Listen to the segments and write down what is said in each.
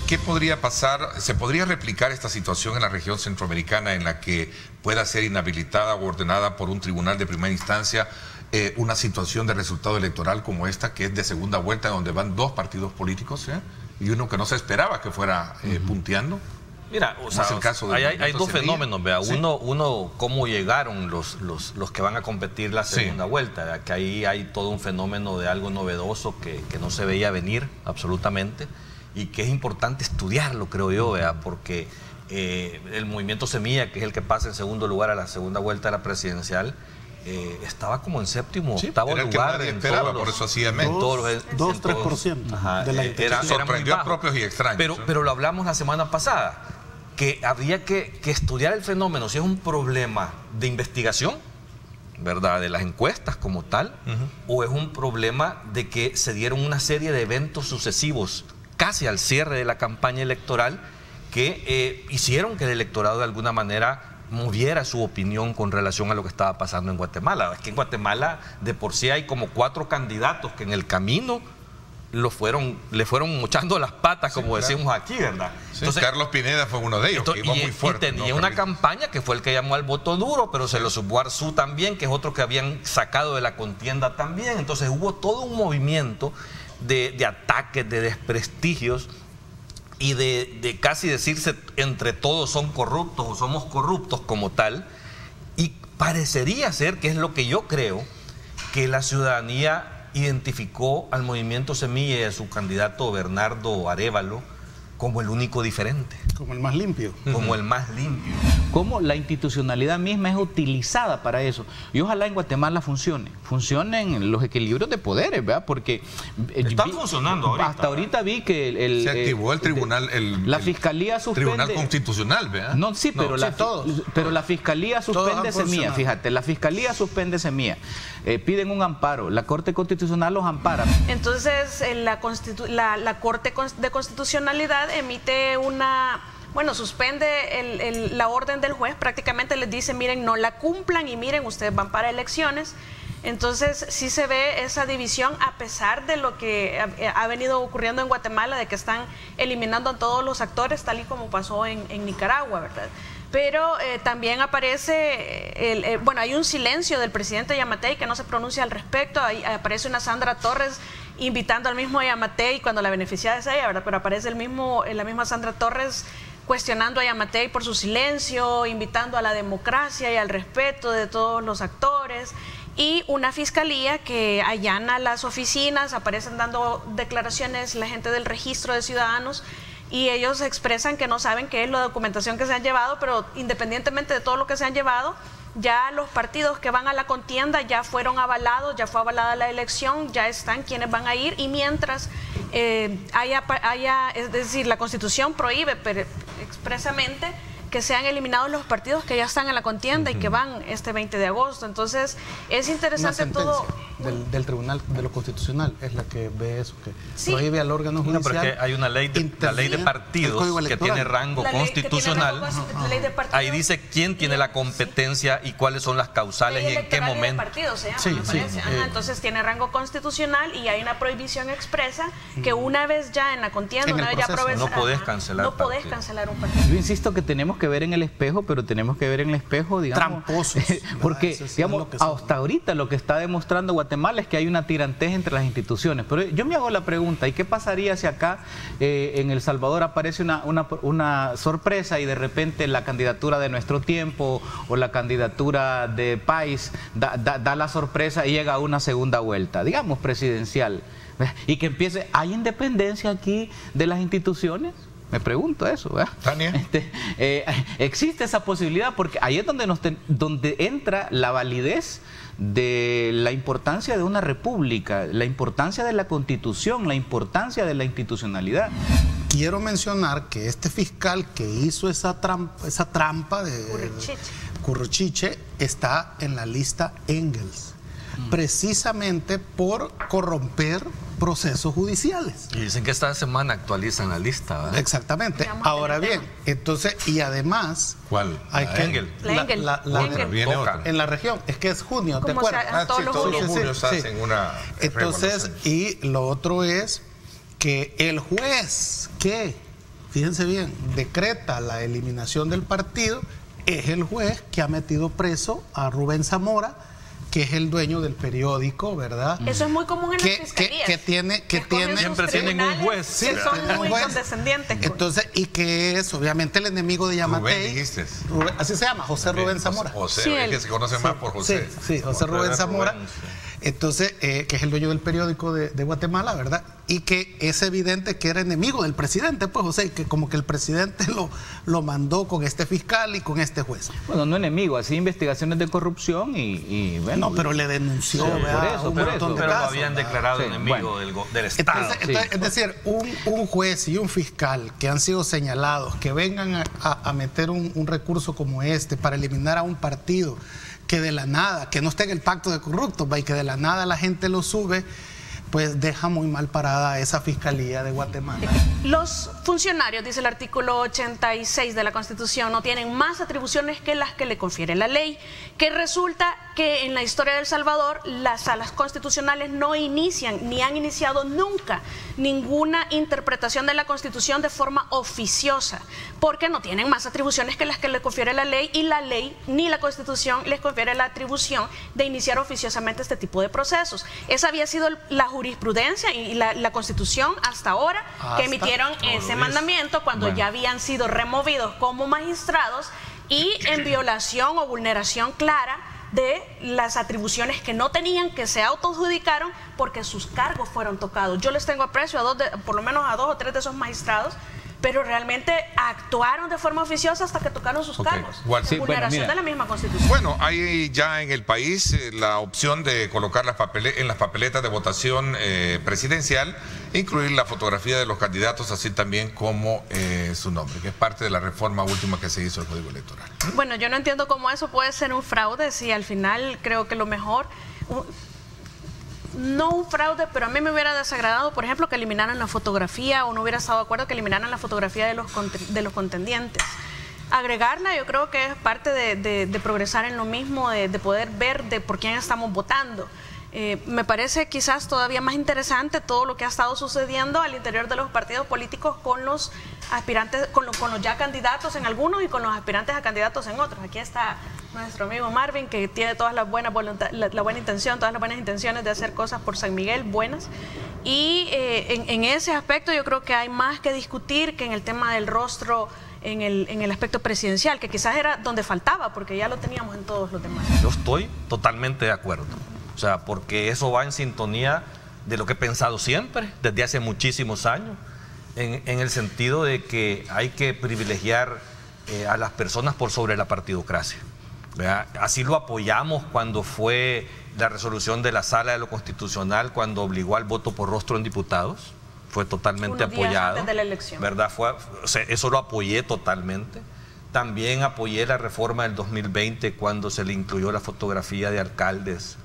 ¿qué podría pasar? ¿Se podría replicar esta situación en la región centroamericana en la que pueda ser inhabilitada o ordenada por un tribunal de primera instancia una situación de resultado electoral como esta, que es de segunda vuelta, donde van dos partidos políticos y uno que no se esperaba que fuera punteando? Mira, o sea, hay dos fenómenos, vea. ¿Sí? Uno, cómo llegaron los que van a competir la segunda vuelta, ¿vea? Que ahí hay todo un fenómeno de algo novedoso que no se veía venir absolutamente y que es importante estudiarlo, creo yo, vea, porque el movimiento Semilla, que es el que pasa en segundo lugar a la segunda vuelta de la presidencial, estaba como en séptimo, octavo lugar. Por eso hacía menos. 2-3% de la intención. Sorprendió a propios y extraños. Pero lo hablamos la semana pasada, que habría que estudiar el fenómeno, si es un problema de investigación, ¿verdad?, de las encuestas como tal, o es un problema de que se dieron una serie de eventos sucesivos casi al cierre de la campaña electoral que hicieron que el electorado de alguna manera moviera su opinión con relación a lo que estaba pasando en Guatemala. Es que en Guatemala de por sí hay como 4 candidatos que en el camino le fueron mochando las patas, como decimos aquí, ¿verdad? Entonces, Carlos Pineda fue uno de ellos, que iba muy fuerte. Y tenía una campaña que fue el que llamó al voto duro, pero se lo sumó Arzú también, que es otro que habían sacado de la contienda también. Entonces hubo todo un movimiento de ataques, de desprestigios, y de casi decirse entre todos son corruptos o somos corruptos como tal, y parecería ser, que es lo que yo creo, que la ciudadanía identificó al movimiento Semilla y a su candidato Bernardo Arévalo como el único diferente. Como el más limpio. Como el más limpio. Cómo la institucionalidad misma es utilizada para eso. Y ojalá en Guatemala funcionen los equilibrios de poderes, ¿verdad? Porque están funcionando ahorita. Hasta ahorita vi que se activó el tribunal, la fiscalía suspende. Tribunal Constitucional, ¿verdad? No, sí, pero, pero la fiscalía suspende Semilla. Fíjate, la fiscalía suspende Semilla. Piden un amparo. La Corte Constitucional los ampara. Entonces, la Corte de Constitucionalidad emite suspende la orden del juez, prácticamente les dice, miren, no la cumplan y miren, ustedes van para elecciones. Entonces sí se ve esa división, a pesar de lo que ha venido ocurriendo en Guatemala, de que están eliminando a todos los actores, tal y como pasó en Nicaragua, ¿verdad? Pero también aparece, hay un silencio del presidente Yamatei que no se pronuncia al respecto. Ahí aparece una Sandra Torres invitando al mismo Yamatei, cuando la beneficiada es ella, ¿verdad? Pero aparece la misma Sandra Torres cuestionando a Yamatei por su silencio, invitando a la democracia y al respeto de todos los actores, y una fiscalía que allana las oficinas, aparecen dando declaraciones la gente del registro de ciudadanos, y ellos expresan que no saben qué es la documentación que se han llevado, pero independientemente de todo lo que se han llevado, ya los partidos que van a la contienda ya fueron avalados, ya fue avalada la elección, ya están quienes van a ir, y mientras es decir, la Constitución prohíbe expresamente que sean eliminados los partidos que ya están en la contienda y que van este 20 de agosto. Entonces, es interesante todo. Del Tribunal de lo Constitucional es la que ve eso, que prohíbe al órgano judicial. No, pero hay una ley, la ley de partidos que tiene rango constitucional. Ahí dice quién tiene la competencia y cuáles son las causales y en qué momento. Entonces tiene rango constitucional y hay una prohibición expresa que una vez ya en la contienda, una vez ya no podés cancelar. No podés cancelar un partido. Yo insisto que tenemos que ver en el espejo, pero tenemos que ver en el espejo, digamos, tramposos, porque digamos, hasta ahorita lo que está demostrando Guatemala es que hay una tirantez entre las instituciones. Pero yo me hago la pregunta, ¿y qué pasaría si acá en El Salvador aparece una sorpresa y de repente la candidatura de Nuestro Tiempo o la candidatura de País da la sorpresa y llega a una segunda vuelta, digamos presidencial, y que empiece, ¿hay independencia aquí de las instituciones? Me pregunto eso, ¿verdad? Tania. Existe esa posibilidad, porque ahí es donde entra la validez de la importancia de una república, la importancia de la Constitución, la importancia de la institucionalidad. Quiero mencionar que este fiscal que hizo esa trampa de Curruchiche está en la lista Engels, precisamente por corromper procesos judiciales. Y dicen que esta semana actualizan la lista, ¿verdad? Exactamente. Ahora bien, entonces, y además... ¿Cuál? Hay que Engel. Viene otra. En la región, es que es junio, ¿te acuerdas? Todos los junios hacen una... Entonces, y lo otro es que el juez que fíjense bien, decreta la eliminación del partido, es el juez que ha metido preso a Rubén Zamora, que es el dueño del periódico, ¿verdad? Eso es muy común en las fiscalías. Siempre tienen un juez. Sí, son muy condescendientes. Entonces, y que es obviamente el enemigo de Yamatei. Rubén, dijiste. Así se llama, José Rubén Zamora. José, sí, es que se conoce más por José. Sí, José Rubén Zamora. Rubén, sí. Entonces, que es el dueño del periódico de Guatemala, ¿verdad? Y que es evidente que era enemigo del presidente, pues, José, que como que el presidente lo mandó con este fiscal y con este juez. Bueno, no enemigo, así investigaciones de corrupción y bueno. No, pero le denunció, Sí, ¿verdad? por eso. Pero lo habían declarado Sí, enemigo bueno. del Estado. Entonces, es decir, un juez y un fiscal que han sido señalados, que vengan a meter un recurso como este para eliminar a un partido que de la nada, que no esté en el pacto de corruptos, y que de la nada la gente lo sube, pues deja muy mal parada a esa Fiscalía de Guatemala. Los funcionarios, dice el artículo 86 de la Constitución, no tienen más atribuciones que las que le confiere la ley, que resulta que en la historia de El Salvador las salas constitucionales no inician ni han iniciado nunca ninguna interpretación de la Constitución de forma oficiosa, porque no tienen más atribuciones que las que le confiere la ley, y la ley ni la Constitución les confiere la atribución de iniciar oficiosamente este tipo de procesos. Esa había sido la jurisprudencia y la Constitución hasta ahora, que emitieron ese mandamiento cuando ya habían sido removidos como magistrados y en violación o vulneración clara de las atribuciones que no tenían, que se autoadjudicaron porque sus cargos fueron tocados. Yo les tengo aprecio por lo menos a 2 o 3 de esos magistrados, pero realmente actuaron de forma oficiosa hasta que tocaron sus cargos. Sí, vulneración de la misma Constitución. Bueno, hay ya en el país la opción de colocar en las papeletas de votación presidencial, incluir la fotografía de los candidatos, así también como su nombre, que es parte de la reforma última que se hizo del Código Electoral. Bueno, yo no entiendo cómo eso puede ser un fraude, si al final creo que lo mejor... No un fraude, pero a mí me hubiera desagradado, por ejemplo, que eliminaran la fotografía, o no hubiera estado de acuerdo que eliminaran la fotografía de los contendientes. Agregarla, yo creo que es parte de progresar en lo mismo, de poder ver por quién estamos votando. Me parece quizás todavía más interesante todo lo que ha estado sucediendo al interior de los partidos políticos con los aspirantes, con los ya candidatos en algunos y con los aspirantes a candidatos en otros. Aquí está nuestro amigo Marvin, que tiene todas las buenas la buena intención, todas las buenas intenciones de hacer cosas por San Miguel, buenas. Y en ese aspecto yo creo que hay más que discutir que en el tema del rostro en el aspecto presidencial, que quizás era donde faltaba, porque ya lo teníamos en todos los demás. Yo estoy totalmente de acuerdo. O sea, porque eso va en sintonía de lo que he pensado siempre, desde hace muchísimos años, en el sentido de que hay que privilegiar a las personas por sobre la partidocracia, ¿verdad? Así lo apoyamos cuando fue la resolución de la Sala de lo Constitucional, cuando obligó al voto por rostro en diputados. Fue totalmente apoyado. Antes de la elección. ¿Verdad? O sea, eso lo apoyé totalmente. También apoyé la reforma del 2020 cuando se le incluyó la fotografía de alcaldes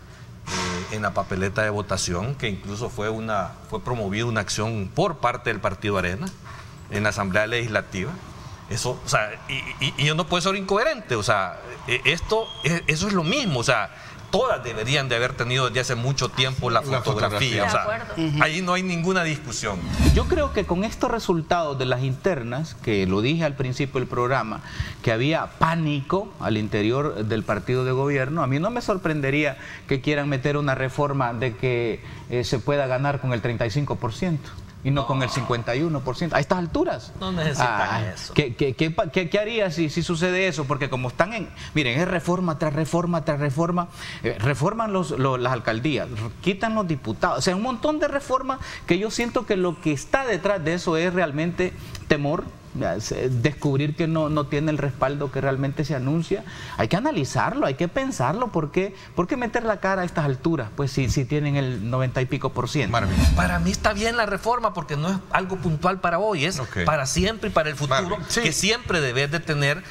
en la papeleta de votación, que incluso fue promovida una acción por parte del Partido Arena en la Asamblea Legislativa. Eso, o sea, y yo no puedo ser incoherente, o sea, eso es lo mismo, o sea, todas deberían de haber tenido desde hace mucho tiempo la fotografía. O sea, ahí no hay ninguna discusión. Yo creo que con estos resultados de las internas, que lo dije al principio del programa, que había pánico al interior del partido de gobierno, a mí no me sorprendería que quieran meter una reforma de que se pueda ganar con el 35%. Y no con el 51%. A estas alturas. No necesitan eso. ¿Qué haría si sucede eso? Porque como están miren, es reforma tras reforma tras reforma. Reforman las alcaldías, quitan los diputados. O sea, un montón de reformas que yo siento que lo que está detrás de eso es realmente temor. Descubrir que no tiene el respaldo que realmente se anuncia. Hay que analizarlo, hay que pensarlo. ¿Por qué meter la cara a estas alturas? Pues si tienen el 90 y pico %. Para mí está bien la reforma, porque no es algo puntual para hoy, es para siempre y para el futuro, que siempre debes de tener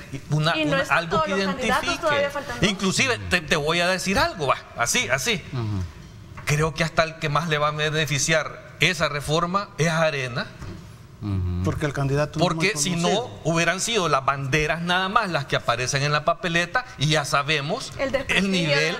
algo que identifique. Inclusive te voy a decir algo, así. Creo que hasta el que más le va a beneficiar esa reforma es Arena. Porque el candidato porque si no hubieran sido las banderas nada más las que aparecen en la papeleta, y ya sabemos el nivel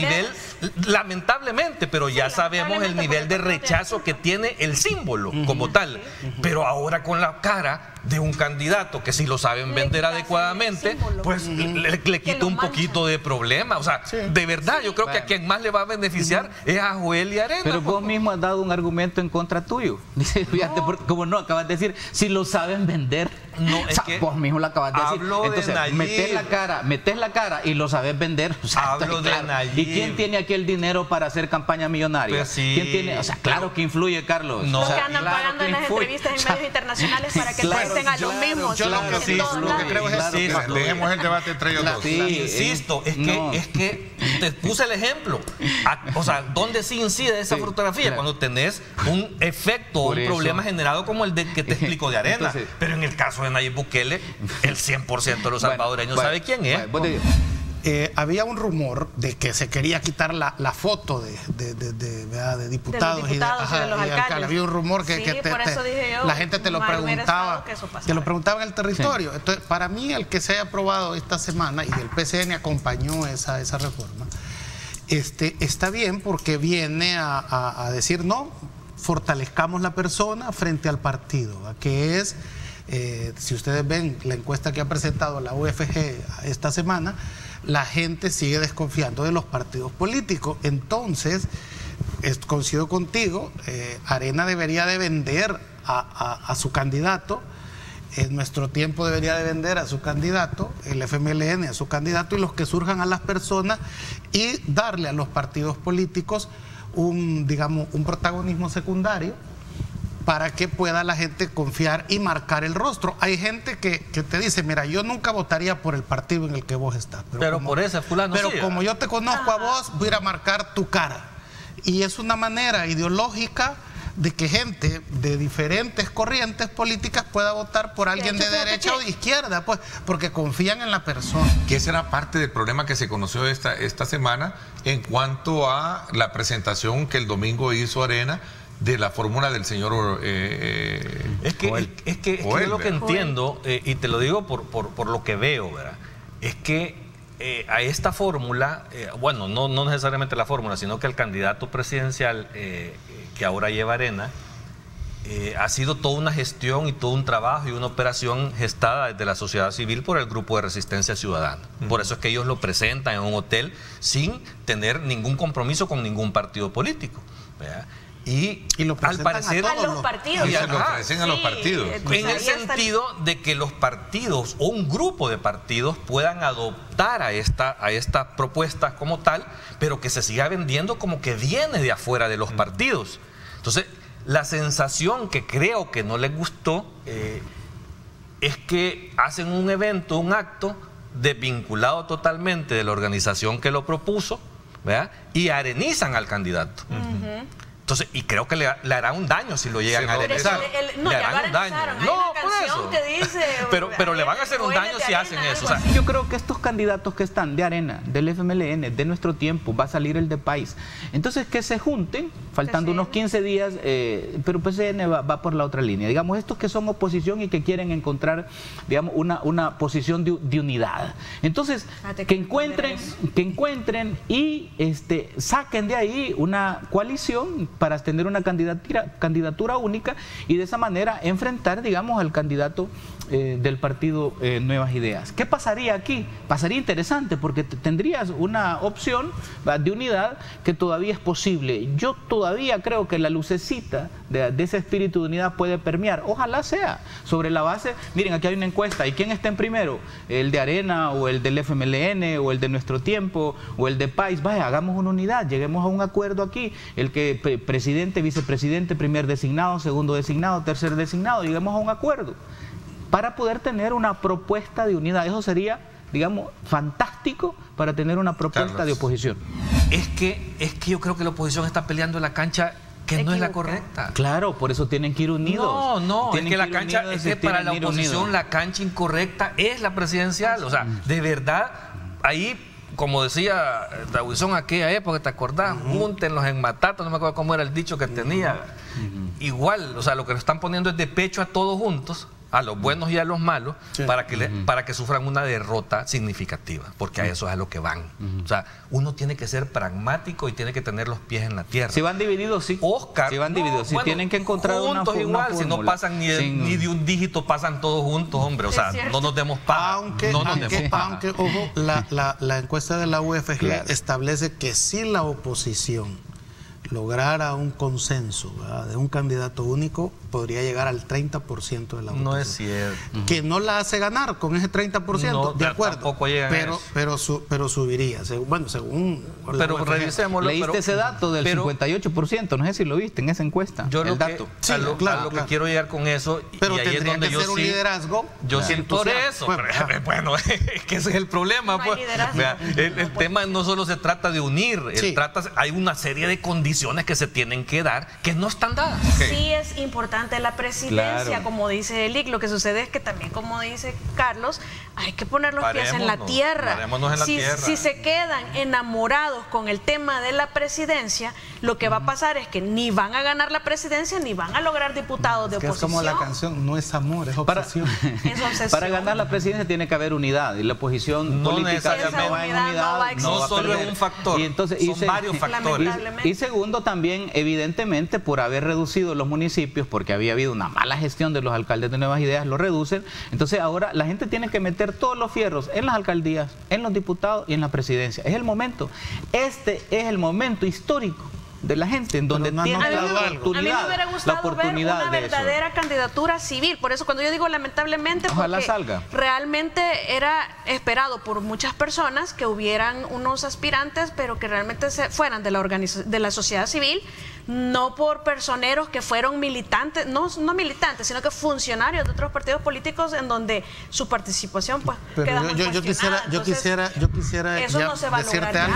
lamentablemente, pero ya sabemos el nivel de rechazo que tiene el símbolo como tal. Pero ahora con la cara de un candidato que si lo saben vender adecuadamente, pues le quita un poquito de problema. O sea, de verdad, yo creo que a quien más le va a beneficiar es a Joel y Arena. Pero vos mismo has dado un argumento en contra tuyo. Dice, fíjate, como no, acabas de decir, si lo saben vender. No, es que vos mismo lo acabas de decir. Entonces, metes la cara y lo sabes vender. O sea, hablo de Nayib. ¿Y quién tiene aquí el dinero para hacer campaña millonaria? Pues sí. ¿Quién tiene? O sea, claro que influye, Carlos. No. O sea, que andan pagando en las entrevistas en medios internacionales para que entrevisten a los mismos. Yo lo que creo es eso. Dejemos el debate entre ellos dos. Insisto, es que te puse el ejemplo. O sea, ¿dónde sí incide esa fotografía? Cuando tenés un efecto, un problema generado como el de que te explico de Arena. Entonces, pero en el caso de Nayib Bukele, el 100% de los salvadoreños sabe quién es. Había un rumor de que se quería quitar la foto de diputados y de los alcaldes. Había un rumor que la gente te lo preguntaba, en el territorio. Entonces, para mí, el que se haya aprobado esta semana y el PCN acompañó esa reforma, está bien porque viene a decir no, fortalezcamos la persona frente al partido, que es, si ustedes ven la encuesta que ha presentado la UFG esta semana, la gente sigue desconfiando de los partidos políticos. Entonces, coincido contigo, Arena debería de vender a su candidato, en nuestro tiempo debería de vender a su candidato, el FMLN a su candidato, y los que surjan a las personas, y darle a los partidos políticos un protagonismo secundario para que pueda la gente confiar y marcar el rostro. Hay gente que te dice, mira, yo nunca votaría por el partido en el que vos estás. Pero por ese fulano Pero como yo te conozco a vos, voy a ir a marcar tu cara. Y es una manera ideológica de que gente de diferentes corrientes políticas pueda votar por alguien de derecha o de izquierda, pues, porque confían en la persona. Que esa era parte del problema que se conoció esta semana en cuanto a la presentación que el domingo hizo Arena de la fórmula del señor es que yo lo que entiendo, y te lo digo por lo que veo, ¿verdad? Es que a esta fórmula, bueno, no necesariamente la fórmula, sino que el candidato presidencial que ahora lleva Arena, ha sido toda una gestión y todo un trabajo y una operación gestada desde la sociedad civil por el Grupo de Resistencia Ciudadana. Por eso es que ellos lo presentan en un hotel sin tener ningún compromiso con ningún partido político, ¿verdad? Y lo al parecer a los partidos. Y se lo ofrecen a los partidos. En el sentido de que los partidos o un grupo de partidos puedan adoptar a esta propuesta como tal, pero que se siga vendiendo como que viene de afuera de los partidos. Entonces, la sensación que creo que no les gustó es que hacen un evento, un acto desvinculado totalmente de la organización que lo propuso, ¿verdad? Y arenizan al candidato. Entonces, y creo que le hará un daño si lo llegan a arenizar. Le harán un daño. No, por eso. Que dice, pero le van a hacer un daño si hacen eso. O sea, yo creo que estos candidatos que están de Arena, del FMLN, de nuestro tiempo, va a salir el de País. Entonces, que se junten, faltando unos 15 días, pero PCN va por la otra línea. Digamos, estos que son oposición y que quieren encontrar, digamos, una posición de unidad. Entonces, que encuentren y saquen de ahí una coalición para tener una candidatura única y de esa manera enfrentar, digamos, al candidato del partido Nuevas Ideas. ¿Qué pasaría aquí? Pasaría interesante porque tendrías una opción de unidad que todavía es posible. Yo todavía creo que la lucecita de ese espíritu de unidad puede permear. Ojalá sea sobre la base. Miren, aquí hay una encuesta. ¿Y quién está en primero? ¿El de Arena o el del FMLN o el de Nuestro Tiempo o el de País? Vaya, hagamos una unidad, lleguemos a un acuerdo aquí. El que presidente, vicepresidente, primer designado, segundo designado, tercer designado, lleguemos a un acuerdo para poder tener una propuesta de unidad. Eso sería, digamos, fantástico para tener una propuesta de oposición. Es que yo creo que la oposición está peleando en la cancha que no es la correcta. Claro, por eso tienen que ir unidos. No, es que la cancha, es que para la oposición la cancha incorrecta es la presidencial. O sea, de verdad, ahí, como decía Dawison aquella época, ¿te acordás? Júntenlos en Matata, no me acuerdo cómo era el dicho que tenía. Igual, o sea, lo que nos están poniendo es de pecho a todos juntos a los buenos y a los malos, para que sufran una derrota significativa, porque a eso es a lo que van. O sea, uno tiene que ser pragmático y tiene que tener los pies en la tierra. Si van divididos, sí. Oscar, si van divididos, sí, tienen que encontrar juntos una igual, si no pasan ni de un dígito, pasan todos juntos, hombre. O sea, no nos demos paja. Aunque, ojo, la encuesta de la UFG establece que si la oposición lograra un consenso, ¿verdad?, de un candidato único, podría llegar al 30% de la votación. No es cierto. Que no la hace ganar con ese 30%, no, de acuerdo. Tampoco llegan a eso. Pero subiría, según pero revisémoslo. ¿Leíste ese dato del 58%? No sé si lo viste en esa encuesta. Yo el dato. A lo que quiero llegar con eso, pero y ahí es donde que yo ser un liderazgo. Yo siento por eso. Bueno, es que ese es el problema. No pues. Vea, el tema no solo se trata de unir, hay una serie de condiciones que se tienen que dar que no están dadas. Sí es importante la presidencia, como dice Elic. Lo que sucede es que también, como dice Carlos, hay que poner los pies en la tierra. Si se quedan enamorados con el tema de la presidencia, lo que va a pasar es que ni van a ganar la presidencia ni van a lograr diputados de oposición. Es como la canción, no es amor, es obsesión. Es obsesión. Para ganar la presidencia tiene que haber unidad, y la oposición política no va en unidad, no solo es un factor, y entonces, son varios factores. Y segundo, también, evidentemente, por haber reducido los municipios, porque había habido una mala gestión de los alcaldes de Nuevas Ideas, lo reducen. Entonces ahora la gente tiene que meter todos los fierros en las alcaldías, en los diputados y en la presidencia. Es el momento. Este es el momento histórico de la gente, en donde tiene la oportunidad. A mí me hubiera gustado ver una verdadera candidatura civil. Por eso cuando yo digo lamentablemente, ojalá salga. Realmente era esperado por muchas personas que hubieran unos aspirantes, pero que realmente fueran de la sociedad civil, no por personeros que fueron militantes, no militantes, sino que funcionarios de otros partidos políticos, en donde su participación pues queda muy cuestionada. Yo quisiera eso no se va a lograr ya.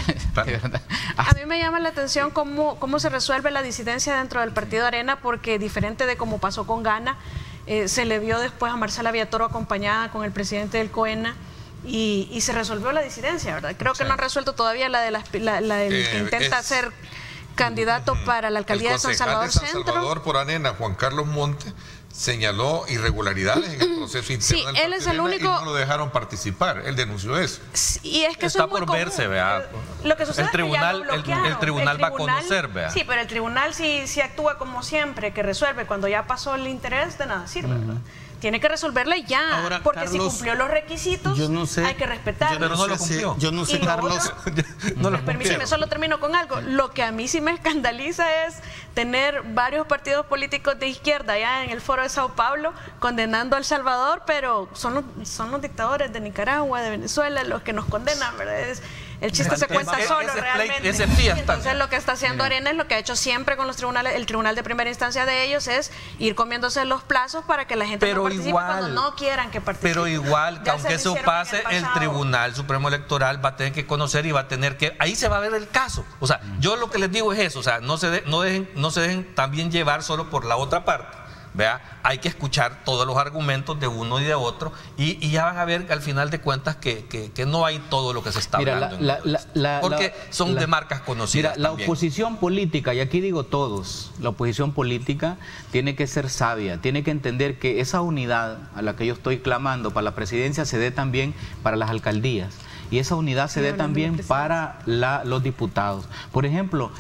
A mí me llama la atención cómo se resuelve la disidencia dentro del partido Arena, porque diferente de como pasó con Gana, se le vio después a Marcela Villatoro acompañada con el presidente del COENA, y se resolvió la disidencia, ¿verdad? Creo que no han resuelto todavía la del que intenta ser candidato para la alcaldía de San Salvador Centro. San Salvador por Arena, Juan Carlos Monte, señaló irregularidades en el proceso interno del él es el único, y no lo dejaron participar. Él denunció eso. Y es que está por verse, vea. Lo que sucede el tribunal, es que el tribunal va a conocer, vea. Sí, pero el tribunal sí actúa como siempre, que resuelve cuando ya pasó el interés, de nada sirve. Tiene que resolverla ya. Ahora, porque Carlos, si cumplió los requisitos, hay que respetarlo. Pero no lo cumplió. Yo no sé, Carlos. Permíteme, solo termino con algo. Lo que a mí sí me escandaliza es tener varios partidos políticos de izquierda allá en el Foro de Sao Paulo condenando a El Salvador, pero son los dictadores de Nicaragua, de Venezuela, los que nos condenan, ¿verdad? El chiste se cuenta solo realmente. Entonces lo que está haciendo Arena es lo que ha hecho siempre con los tribunales. El tribunal de primera instancia de ellos es ir comiéndose los plazos para que la gente no participe cuando no quieran que participe. Pero igual, que aunque eso pase, el Tribunal Supremo Electoral va a tener que conocer y va a tener que... Ahí se va a ver el caso. O sea, yo lo que les digo es eso. O sea, no se dejen también llevar solo por la otra parte. Vea, hay que escuchar todos los argumentos de uno y de otro, y ya van a ver al final de cuentas que no hay todo lo que se está hablando. Porque son de marcas conocidas. Mira, la oposición política, y aquí digo todos, la oposición política tiene que ser sabia, tiene que entender que esa unidad a la que yo estoy clamando para la presidencia se dé también para las alcaldías. Y esa unidad se dé también para los diputados. Por ejemplo,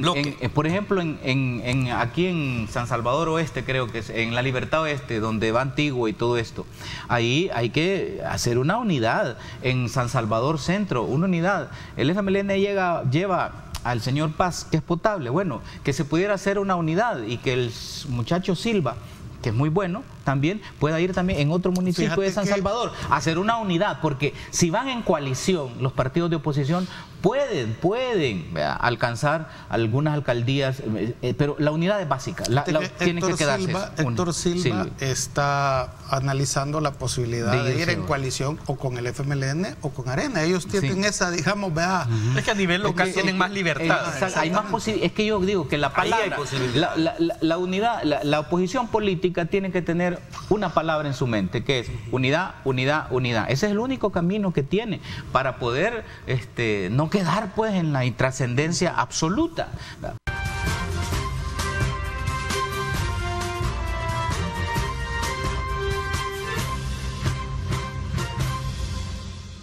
aquí en San Salvador Oeste, creo que es en la Libertad Oeste, donde va Antigua y todo esto, ahí hay que hacer una unidad. En San Salvador Centro, una unidad. El FMLN lleva al señor Paz, que es potable. Bueno, que se pudiera hacer una unidad y que el muchacho Silva, que es muy bueno, también pueda ir también en otro municipio de San Salvador a hacer una unidad, porque si van en coalición los partidos de oposición pueden alcanzar algunas alcaldías, pero la unidad es básica, tiene que quedarse. Héctor Silva está analizando la posibilidad de ir en coalición o con el FMLN o con Arena. Ellos tienen esa, digamos, es que a nivel local tienen más libertad. Hay más posibilidades. Es que yo digo que la palabra, la unidad, la oposición política tiene que tener una palabra en su mente, que es unidad, unidad, unidad. Ese es el único camino que tiene para poder no quedar pues en la intrascendencia absoluta.